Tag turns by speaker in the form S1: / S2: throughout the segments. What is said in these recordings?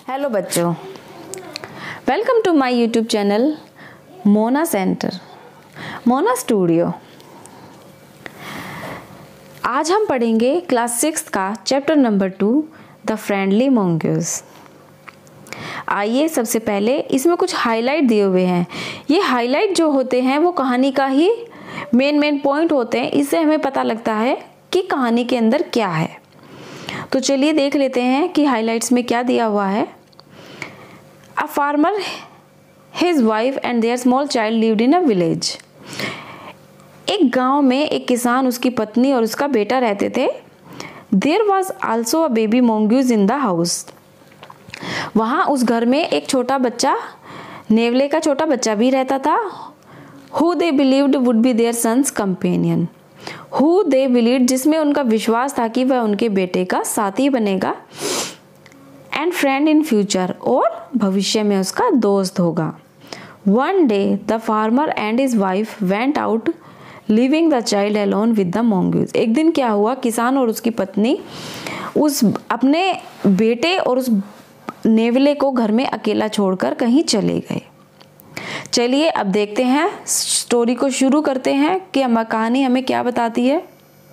S1: Hello बच्चों, welcome to my YouTube channel Mona centre, Mona studio. आज हम पढ़ेंगे क्लास 6 का chapter number 2 the friendly mongoose. आइए सबसे पहले इसमें कुछ हाईलाइट दिए हुए हैं। ये हाईलाइट जो होते हैं वो कहानी का ही मेन पॉइंट होते हैं। इससे हमें पता लगता है कि कहानी के अंदर क्या है। तो चलिए देख लेते हैं कि हाइलाइट्स में क्या दिया हुआ है। A farmer, his wife and their small child lived in a village. एक गांव में एक किसान, उसकी पत्नी और उसका बेटा रहते थे। There was also a baby mongoose in the house. वहाँ उस घर में एक छोटा बच्चा, नेवले का छोटा बच्चा भी रहता था। Who they believed would be their son's companion. Who they believed, जिसमें उनका विश्वास था कि वह उनके बेटे का साथी बनेगा। एंड फ्रेंड इन फ्यूचर, और भविष्य में उसका दोस्त होगा। One day the farmer and his wife went out leaving the child alone with the mongoose. एक दिन क्या हुआ, किसान और उसकी पत्नी उस अपने बेटे और उस नेवले को घर में अकेला छोड़कर कहीं चले गए। चलिए अब देखते हैं, स्टोरी को शुरू करते हैं कि कहानी हमें क्या बताती है।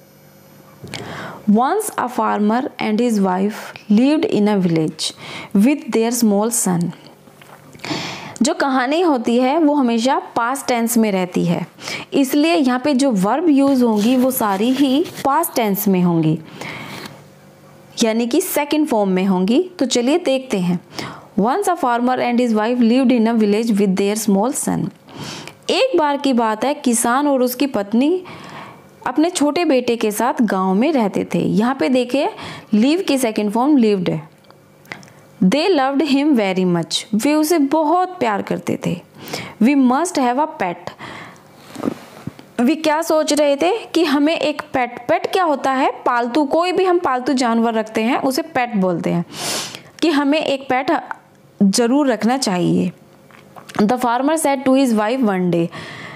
S1: Once a farmer and his wife lived in a village with their small son. जो कहानी होती है वो हमेशा पास्ट टेंस में रहती है, इसलिए यहाँ पे जो वर्ब यूज होंगी वो सारी ही पास्ट टेंस में होंगी, यानी कि सेकंड फॉर्म में होंगी। तो चलिए देखते हैं। Once a farmer and his wife lived in a village with their small son. एक बार की बात है, किसान और उसकी पत्नी अपने छोटे बेटे के साथ गांव में रहते थे। यहाँ पे देखिए लिव की सेकंड फॉर्म लिव्ड है। They loved him very much, वे उसे बहुत प्यार करते थे। We must have a pet, वे क्या सोच रहे थे कि हमें एक पेट क्या होता है, पालतू, कोई भी हम पालतू जानवर रखते हैं उसे पेट बोलते हैं, कि हमें एक पेट जरूर रखना चाहिए। The farmer said to his wife one day,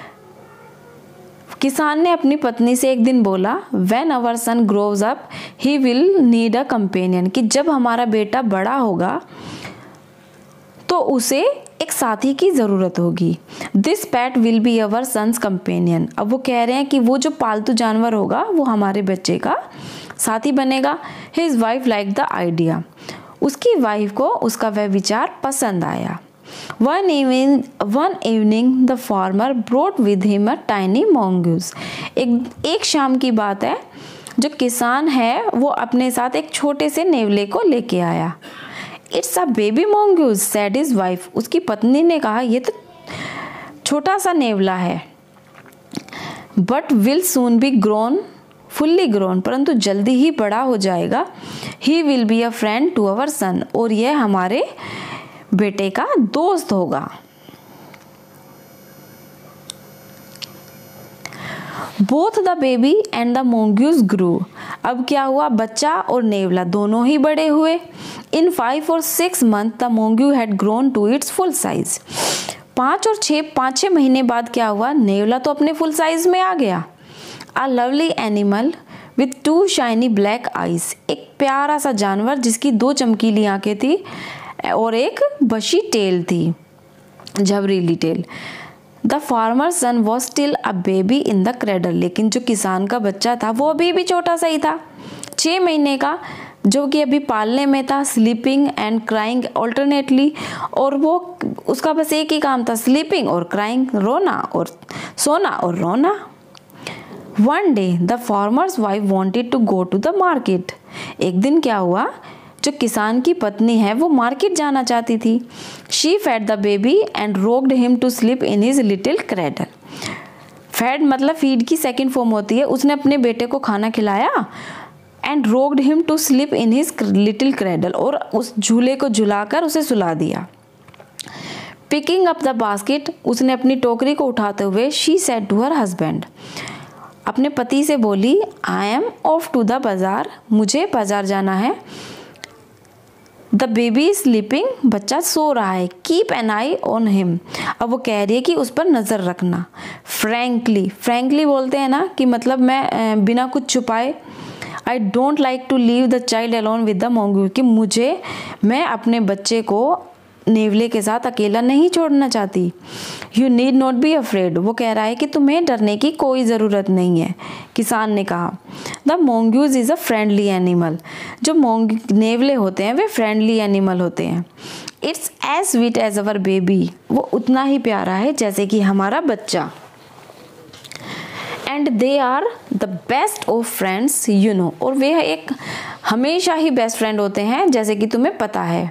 S1: किसान ने अपनी पत्नी से एक दिन बोला, when our son grows up he will need a companion, कि जब हमारा बेटा बड़ा होगा तो उसे एक साथी की ज़रूरत होगी। This pet will be our son's companion. अब वो कह रहे हैं कि वो जो पालतू जानवर होगा वो हमारे बच्चे का साथी बनेगा। His wife like the idea, उसकी वाइफ को उसका वह विचार पसंद आया। One evening the farmer brought with him a tiny mongoose. एक शाम की बात है, जो किसान है वो अपने साथ एक छोटे से नेवले को लेके आया। It's a baby mongoose, said his wife. उसकी पत्नी ने कहा, ये तो छोटा सा नेवला है। But will soon be grown, fully grown, परंतु जल्दी ही बड़ा हो जाएगा। He will be a friend to our son, और यह हमारे बेटे का दोस्त होगा। Both the baby and the mongoose grew. अब क्या हुआ, बच्चा और नेवला दोनों ही बड़े हुए। इन 5 और 6 month the mongoose had grown to its full size. 5-6 महीने बाद क्या हुआ, नेवला तो अपने फुल साइज में आ गया। A lovely animal with 2 shiny black eyes, एक प्यारा सा जानवर जिसकी 2 चमकीली आंखें थी और एक बशी टेल थी, झबरीली tail. The farmer son was still a baby in the cradle, लेकिन जो किसान का बच्चा था वो अभी भी छोटा सा ही था, 6 महीने का, जो कि अभी पालने में था। स्लीपिंग एंड क्राइंग ऑल्टरनेटली, और वो उसका बस एक ही काम था, स्लीपिंग और क्राइंग, रोना और सोना और रोना। One day the farmer's wife wanted to go to the market. एक दिन क्या हुआ, जो किसान की पत्नी है वो मार्केट जाना चाहती थी। She fed the baby and rocked him to sleep in his little cradle. Fed मतलब फीड की सेकंड फॉर्म होती है। उसने अपने बेटे को खाना खिलाया, and rocked him to sleep in his little cradle, और उस झूले को झुलाकर उसे सुला दिया। पिकिंग अप द बास्केट, उसने अपनी टोकरी को उठाते हुए she said to her husband, अपने पति से बोली, I am off to the bazaar, मुझे बाजार जाना है। द बेबी स्लीपिंग, बच्चा सो रहा है। Keep an eye on him, अब वो कह रही है कि उस पर नज़र रखना। फ्रैंकली बोलते हैं ना, कि मतलब मैं बिना कुछ छुपाए I don't like to leave the child alone with the mongoose, कि मैं अपने बच्चे को नेवले के साथ अकेला नहीं छोड़ना चाहती। You need not be afraid, वो कह रहा है कि तुम्हें डरने की कोई ज़रूरत नहीं है। किसान ने कहा the mongoose is a friendly animal, जो नेवले होते हैं वे फ्रेंडली एनिमल होते हैं। It's as sweet as our baby, वो उतना ही प्यारा है जैसे कि हमारा बच्चा। And they are the best of friends you know, और वे एक हमेशा ही बेस्ट फ्रेंड होते हैं जैसे कि तुम्हें पता है।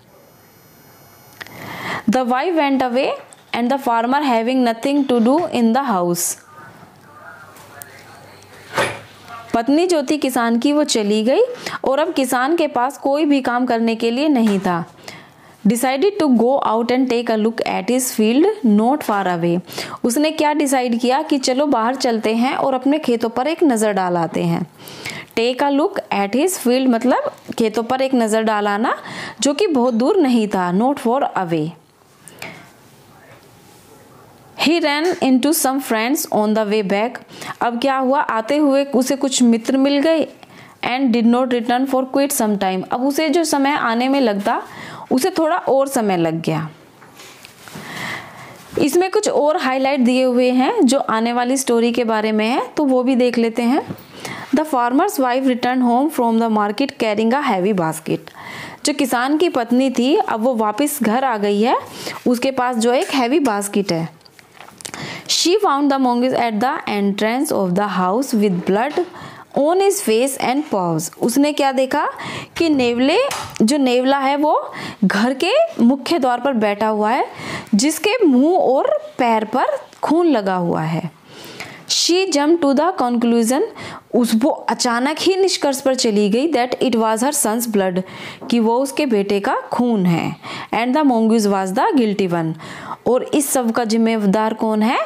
S1: The wife went away and the farmer having nothing to do in the house. पत्नी जो थी किसान की वो चली गई और अब किसान के पास कोई भी काम करने के लिए नहीं था। Decided to go out and take a look at his field not far away. उसने क्या डिसाइड किया कि चलो बाहर चलते हैं और अपने खेतों पर एक नज़र डाल आते हैं। Take a look at his field मतलब खेतों पर एक नज़र डालाना, जो कि बहुत दूर नहीं था, not far away. He ran into some friends on the way back. अब क्या हुआ, आते हुए उसे कुछ मित्र मिल गए। And did not return for quite some time. अब उसे जो समय आने में लगता उसे थोड़ा और समय लग गया। इसमें कुछ और हाईलाइट दिए हुए हैं जो आने वाली स्टोरी के बारे में है, तो वो भी देख लेते हैं। The farmer's wife return home from the market carrying a heavy basket. जो किसान की पत्नी थी अब वो वापस घर आ गई है, उसके पास जो एक हैवी बास्केट है। She found the mongoose at the entrance of the house with blood on his face and paws. उसने क्या देखा कि नेवला है वो घर के मुख्य द्वार पर बैठा हुआ है, जिसके मुंह और पैर पर खून लगा हुआ है। She jumped to the conclusion, वो अचानक ही निष्कर्ष पर चली गई that it was her son's blood, कि वो उसके बेटे का खून है। And the mongoose was the guilty one, और इस सब का जिम्मेदार कौन है?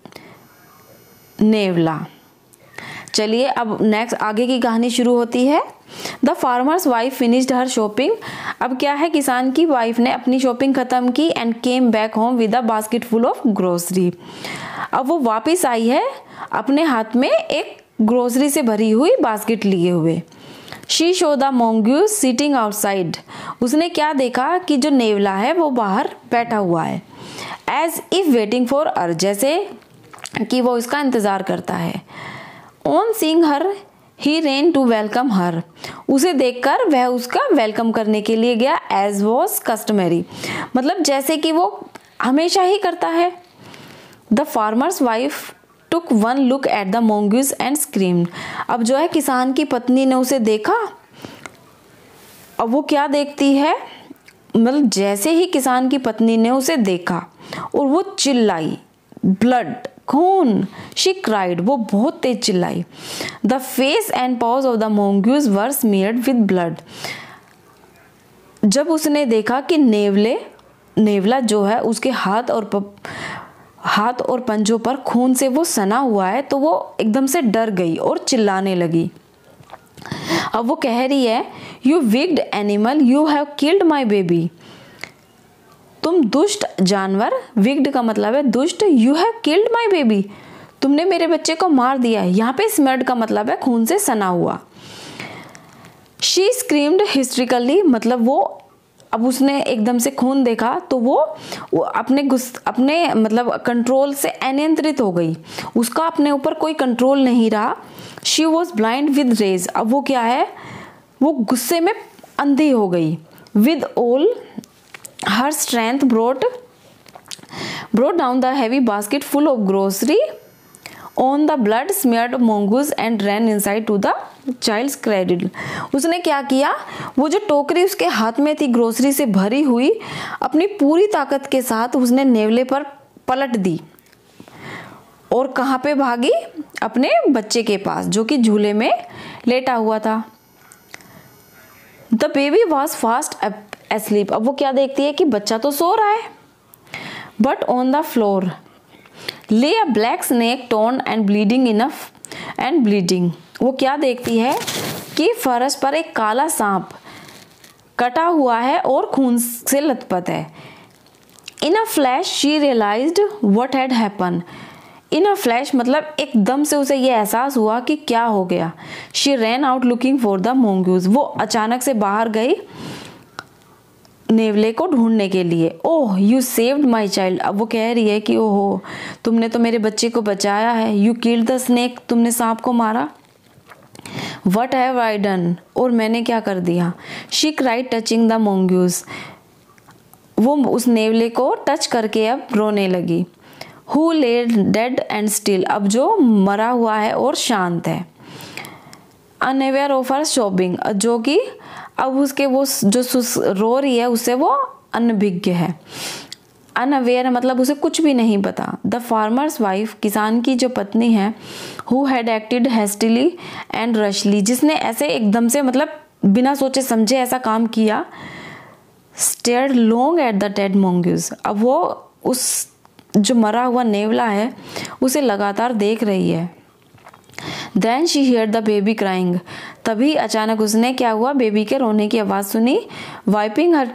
S1: नेवला। चलिए अब नेक्स्ट आगे की कहानी शुरू होती है। The farmer's wife finished her shopping. अब क्या है, किसान की वाइफ ने अपनी शॉपिंग खत्म की and came back home with a basket full of grocery. अब वो वापस आई है अपने हाथ में एक ग्रोसरी से भरी हुई बास्केट लिए हुए। She saw the mongoose sitting outside. उसने क्या देखा कि जो नेवला है वो बाहर बैठा हुआ है। As if waiting for her, जैसे कि वो इसका इंतजार करता है। On seeing her he ran to welcome her. उसे देखकर वह उसका वेलकम करने के लिए गया, एज वॉज कस्टमरी, मतलब जैसे कि वो हमेशा ही करता है। The farmer's wife took one look at the mongoose and screamed. अब जो है किसान की पत्नी ने उसे देखा। अब वो क्या देखती है, मतलब जैसे ही किसान की पत्नी ने उसे देखा और वो चिल्लाई, ब्लड, खून, शी क्राइड, वो बहुत तेज चिल्लाई। The face and paws of the mongoose were smeared with blood. जब उसने देखा कि नेवला जो है उसके हाथ और पंजों पर खून से वो सना हुआ है, तो वो एकदम से डर गई और चिल्लाने लगी। अब वो कह रही है, you wicked animal, you have killed my baby. तुम दुष्ट जानवर, विक्ड का मतलब है दुष्ट, you have killed my baby, तुमने मेरे बच्चे को मार दिया है। यहाँ पे स्मर्ड का मतलब है खून से सना हुआ। शी स्क्रीम्ड हिस्ट्रिकली, मतलब वो अब उसने एकदम से खून देखा तो वो अपने मतलब कंट्रोल से अनियंत्रित हो गई, उसका अपने ऊपर कोई कंट्रोल नहीं रहा। She was blind with rage, अब वो क्या है, वो गुस्से में अंधी हो गई। With all her strength brought down the heavy basket full of grocery on the blood smeared mongoose and ran inside to the child's cradle. उसने क्या किया, वो जो टोकरी उसके हाथ में थी ग्रोसरी से भरी हुई, अपनी पूरी ताकत के साथ उसने नेवले पर पलट दी और कहाँ पे भागी, अपने बच्चे के पास जो कि झूले में लेटा हुआ था। The baby was fast asleep. अब वो क्या देखती है कि बच्चा तो सो रहा है, but on the floor lay a black snake torn and bleeding enough and bleeding. वो क्या देखती है कि फर्श पर एक काला सांप कटा हुआ है और खून से लथपथ है। In a flash she realised what had happen. In a flash मतलब एकदम से उसे ये एहसास हुआ कि क्या हो गया। She ran out looking for the mongoose, वो अचानक से बाहर गई नेवले को ढूंढने के लिए। Oh you saved my child, अब वो कह रही है कि ओहो तुमने तो मेरे बच्चे को बचाया है। यू किल्ड द स्नेक, तुमने सांप को मारा। वट हैव आई डन, और मैंने क्या कर दिया। She cried touching the mongoose, वो उस नेवले को टच करके अब रोने लगी। Who laid dead and still, अब जो मरा हुआ है और शांत है। अनअवेयर ऑफ हर शॉपिंग, जो कि अब उसके वो जो रो रही है उससे वो अनभिज्ञ है। अनअवेयर मतलब उसे कुछ भी नहीं पता। द फार्मर्स वाइफ, किसान की जो पत्नी है, who had acted hastily and rashly, जिसने ऐसे एकदम से मतलब बिना सोचे समझे ऐसा काम किया। Stared long at the dead mongoose, अब वो उस जो मरा हुआ नेवला है उसे लगातार देख रही है। Then she heard the baby crying, तभी अचानक उसने क्या हुआ, बेबी के रोने की आवाज़ सुनी। वाइपिंग हर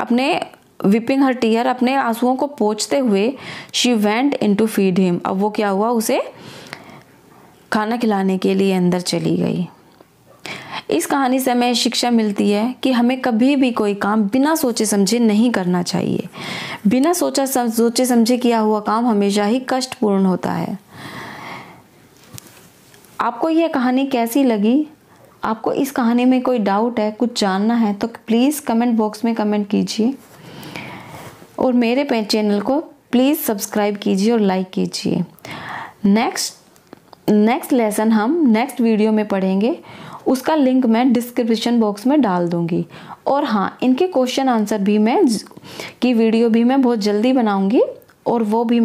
S1: टीयर, अपने आंसुओं को पोंछते हुए she went in to feed him, अब वो क्या हुआ, उसे खाना खिलाने के लिए अंदर चली गई। इस कहानी से हमें शिक्षा मिलती है कि हमें कभी भी कोई काम बिना सोचे समझे नहीं करना चाहिए। बिना सोचे समझे किया हुआ काम हमेशा ही कष्टपूर्ण होता है। आपको यह कहानी कैसी लगी? आपको इस कहानी में कोई डाउट है, कुछ जानना है तो प्लीज़ कमेंट बॉक्स में कमेंट कीजिए और मेरे चैनल को प्लीज़ सब्सक्राइब कीजिए और लाइक कीजिए। नेक्स्ट लेसन हम नेक्स्ट वीडियो में पढ़ेंगे, उसका लिंक मैं डिस्क्रिप्शन बॉक्स में डाल दूंगी। और हाँ, इनके क्वेश्चन आंसर भी की वीडियो भी मैं बहुत जल्दी बनाऊंगी और वो भी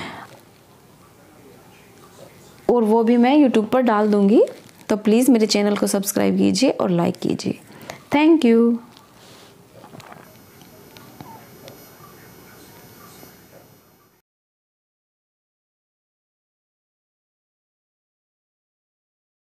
S1: मैं यूट्यूब पर डाल दूंगी। तो प्लीज़ मेरे चैनल को सब्सक्राइब कीजिए और लाइक कीजिए। Thank you.